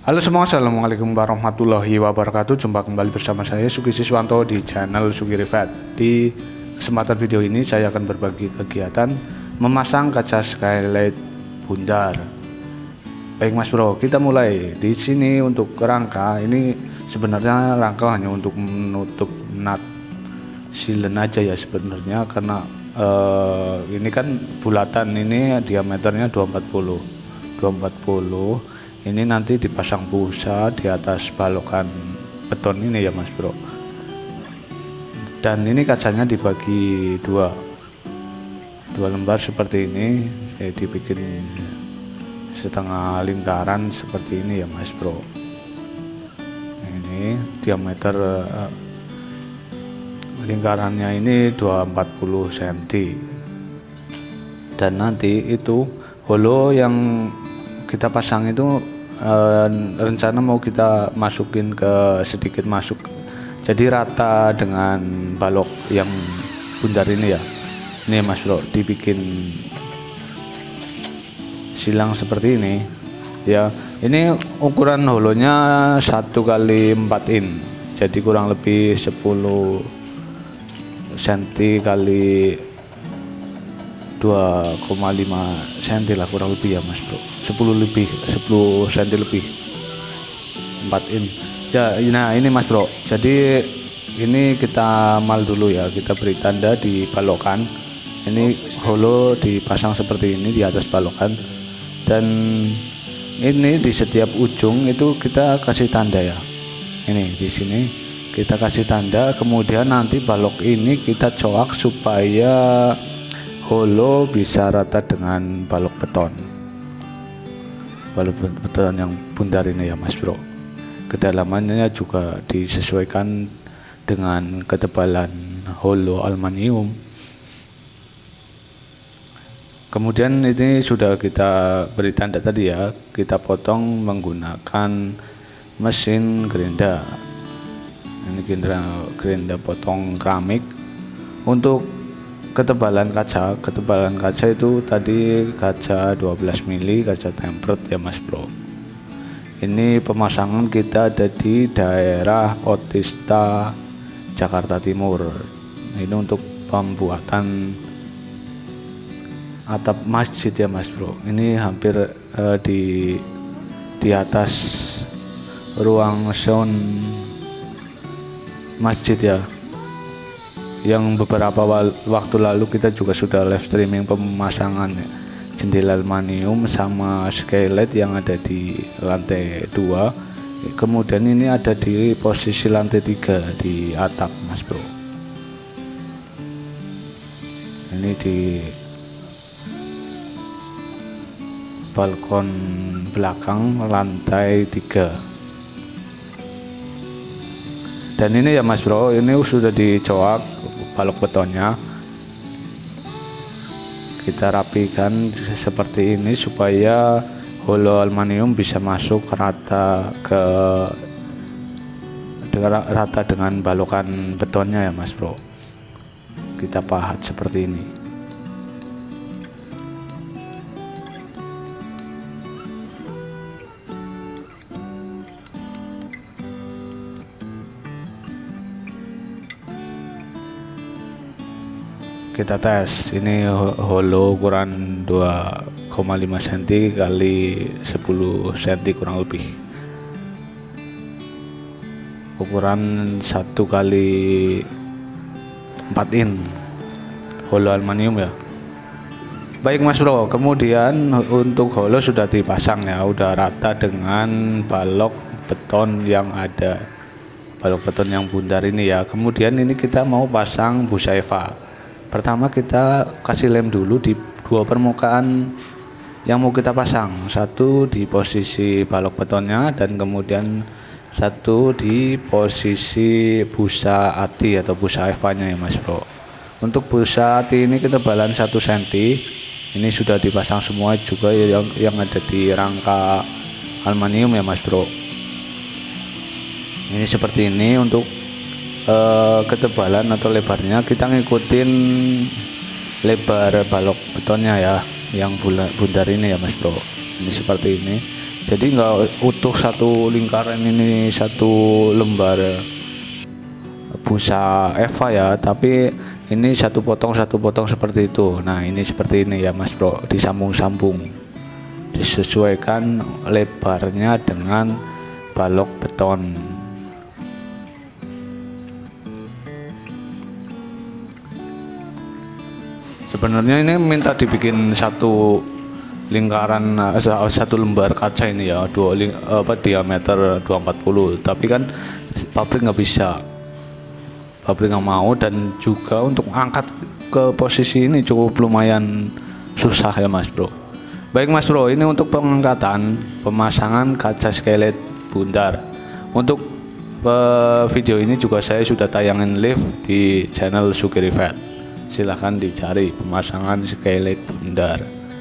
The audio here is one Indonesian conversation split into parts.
Halo semua, assalamualaikum warahmatullahi wabarakatuh. Jumpa kembali bersama saya Sugi Siswanto di channel Sugi Rivet. Di kesempatan video ini saya akan berbagi kegiatan memasang kaca skylight bundar. Baik Mas Bro, kita mulai. Di sini untuk rangka ini sebenarnya rangka hanya untuk menutup nut silen aja ya sebenarnya, karena ini kan bulatan, ini diameternya 240. Ini nanti dipasang busa di atas balokan beton ini ya Mas Bro. Dan ini kacanya dibagi dua lembar seperti ini, dibikin setengah lingkaran seperti ini ya Mas Bro. Ini diameter lingkarannya ini 240 cm. Dan nanti itu holo yang kita pasang itu rencana mau kita masukin ke sedikit masuk, jadi rata dengan balok yang bundar ini ya. Ini Mas Bro, dibikin silang seperti ini ya. Ini ukuran holonya 1 kali 4 in, jadi kurang lebih 10 cm kali 2,5 cm lah kurang lebih ya Mas Bro, 10 cm lebih 4 in. Nah ini Mas Bro, jadi ini kita mal dulu ya, kita beri tanda di balokan. Ini holo dipasang seperti ini di atas balokan, dan ini di setiap ujung itu kita kasih tanda ya. Ini di sini kita kasih tanda, kemudian nanti balok ini kita coak supaya holo bisa rata dengan balok beton yang bundar ini ya Mas Bro. Kedalamannya juga disesuaikan dengan ketebalan holo aluminium. Kemudian ini sudah kita beri tanda tadi ya, kita potong menggunakan mesin gerinda. Ini gerinda potong keramik. Untuk ketebalan kaca itu tadi kaca 12 mili, kaca tempered ya Mas Bro. Ini pemasangan kita ada di daerah Otista, Jakarta Timur. Ini untuk pembuatan atap masjid ya Mas Bro. Ini hampir di atas ruang sound masjid ya, yang beberapa waktu lalu kita juga sudah live streaming pemasangan jendela aluminium sama skylight yang ada di lantai 2. Kemudian ini ada di posisi lantai 3 di atap Mas Bro. Ini di balkon belakang lantai 3. Dan ini ya Mas Bro, ini sudah dicoak balok betonnya. Kita rapikan seperti ini supaya holo aluminium bisa masuk rata dengan balokan betonnya ya Mas Bro. Kita pahat seperti ini. Kita tes, ini holo ukuran 2,5 cm kali 10 cm kurang lebih, ukuran 1 kali 4 in holo aluminium ya. Baik Mas Bro, kemudian untuk holo sudah dipasang ya, udah rata dengan balok beton yang ada, balok beton yang bundar ini ya. Kemudian ini kita mau pasang busa eva. Pertama kita kasih lem dulu di 2 permukaan yang mau kita pasang, satu di posisi balok betonnya dan kemudian satu di posisi busa ati atau busa evanya ya Mas Bro. Untuk busa ati ini ketebalan 1 cm, ini sudah dipasang semua juga yang ada di rangka aluminium ya Mas Bro. Ini seperti ini. Untuk ketebalan atau lebarnya kita ngikutin lebar balok betonnya ya, yang bundar ini ya Mas Bro. Ini seperti ini. Jadi nggak utuh satu lingkaran ini satu lembar busa Eva ya, tapi ini satu potong seperti itu. Nah ini seperti ini ya Mas Bro, disambung-sambung, disesuaikan lebarnya dengan balok beton. Sebenarnya ini minta dibikin satu lingkaran, satu lembar kaca ini ya, diameter 240, tapi kan pabrik nggak bisa, pabrik nggak mau, dan juga untuk angkat ke posisi ini cukup lumayan susah ya Mas Bro. Baik Mas Bro, ini untuk pengangkatan pemasangan kaca skylight bundar. Untuk video ini juga saya sudah tayangin live di channel Sugirivet. Silahkan dicari pemasangan skylight bundar.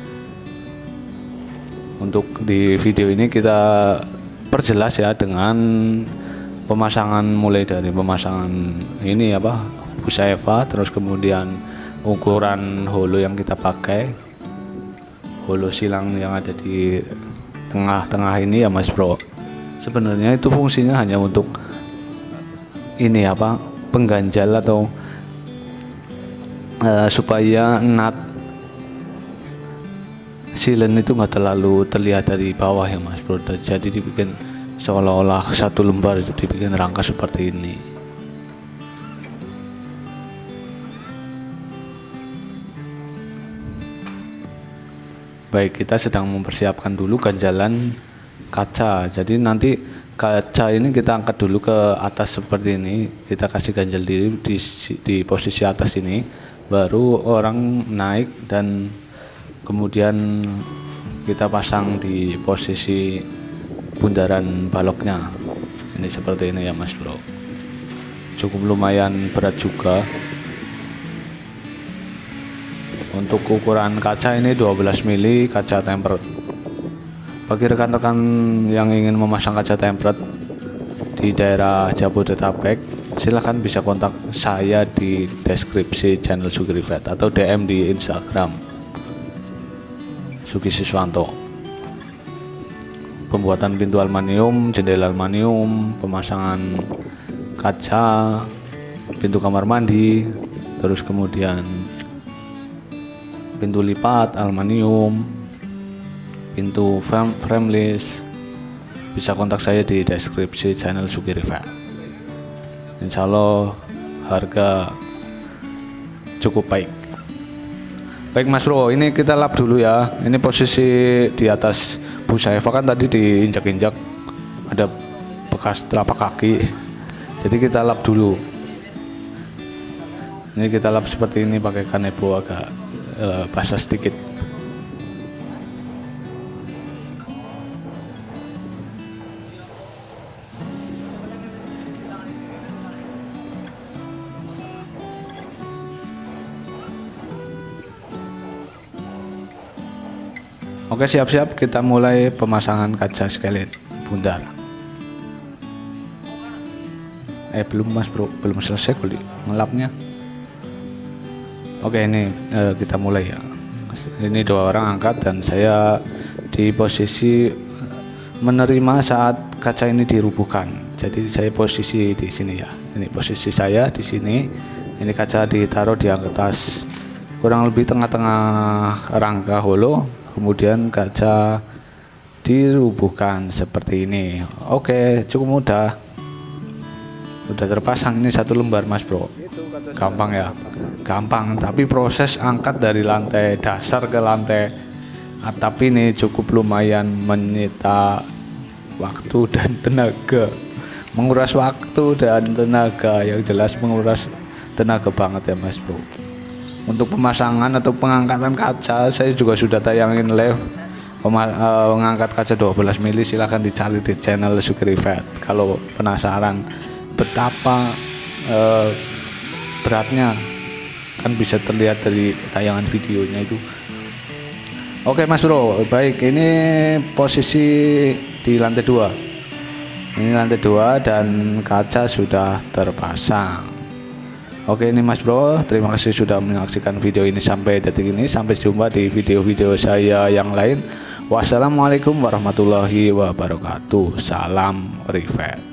Untuk di video ini kita perjelas ya dengan pemasangan, mulai dari pemasangan ini busa Eva, terus kemudian ukuran holo yang kita pakai, holo silang yang ada di tengah-tengah ini ya Mas Bro. Sebenarnya itu fungsinya hanya untuk ini pengganjal atau supaya nut silen itu nggak terlalu terlihat dari bawah ya Mas Bro. Jadi dibikin seolah-olah satu lembar, itu dibikin rangka seperti ini. Baik, kita sedang mempersiapkan dulu ganjalan kaca. Jadi nanti kaca ini kita angkat dulu ke atas seperti ini, kita kasih ganjal diri di posisi atas ini, baru orang naik dan kemudian kita pasang di posisi bundaran baloknya. Ini seperti ini ya Mas Bro. Cukup lumayan berat juga. Untuk ukuran kaca ini 12 mili kaca tempered. Bagi rekan-rekan yang ingin memasang kaca tempered di daerah Jabodetabek, silahkan bisa kontak saya di deskripsi channel Sugirivet atau DM di Instagram Sugi Siswanto. Pembuatan pintu aluminium, jendela aluminium, pemasangan kaca, pintu kamar mandi, terus kemudian pintu lipat aluminium, pintu frameless, bisa kontak saya di deskripsi channel Sugirivet. Insya Allah harga cukup baik. Baik Mas Bro, ini kita lap dulu ya. Ini posisi di atas busa Eva kan tadi diinjak-injak, ada bekas telapak kaki, jadi kita lap dulu. Ini kita lap seperti ini pakai kanebo agak basah sedikit. Oke, siap-siap kita mulai pemasangan kaca skylight bundar. Belum Mas Bro, belum selesai kuli ngelapnya. Oke, ini kita mulai ya. Ini dua orang angkat dan saya di posisi menerima saat kaca ini dirubuhkan. Jadi saya posisi di sini ya. Ini posisi saya di sini. Ini kaca ditaruh di atas, kurang lebih tengah-tengah rangka holo. Kemudian kaca dirubuhkan seperti ini. Oke, cukup mudah. Udah terpasang ini satu lembar Mas Bro. Gampang ya, gampang. Tapi proses angkat dari lantai dasar ke lantai atap ini cukup lumayan menyita waktu dan tenaga, menguras waktu dan tenaga, yang jelas menguras tenaga banget ya Mas Bro. Untuk pemasangan atau pengangkatan kaca saya juga sudah tayangin live mengangkat kaca 12 mili. Silahkan dicari di channel Sugirivet kalau penasaran betapa beratnya, kan bisa terlihat dari tayangan videonya itu. Oke Mas Bro, baik, ini posisi di lantai 2. Ini lantai 2 dan kaca sudah terpasang. Oke, ini Mas Bro, terima kasih sudah menyaksikan video ini sampai detik ini. Sampai jumpa di video-video saya yang lain. Wassalamualaikum warahmatullahi wabarakatuh. Salam Rivet.